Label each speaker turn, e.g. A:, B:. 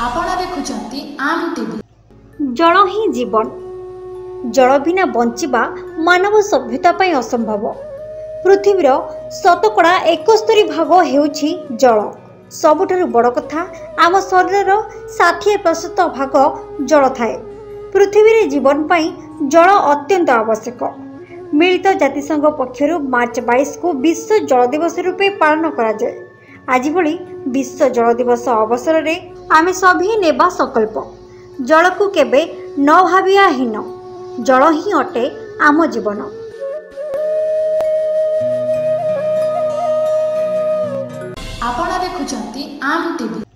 A: आपण देखुचंती आम टीवी।
B: जल ही जीवन। जल बिना बंचिबा मानव सभ्यता पई असंभव। पृथ्वीर शतकड़ा 71 भाग हेउछि जल। सबुठारु बड़ कथा आम शरीर 60% भाग जल थाए। पृथ्वी रे जीवन पई जल अत्यंत आवश्यक। मिलित जातिसंघ पक्षरु मार्च 22 को विश्व जल दिवस रूपे पालन करा जाए। आज भली विश्व जल दिवस अवसर रे आमे सभी नेबा संकल्प। जल को केबे न भाबिया हीन। जल ही अटे आम जीवन।
A: आपण देखुचंती आम टीवी।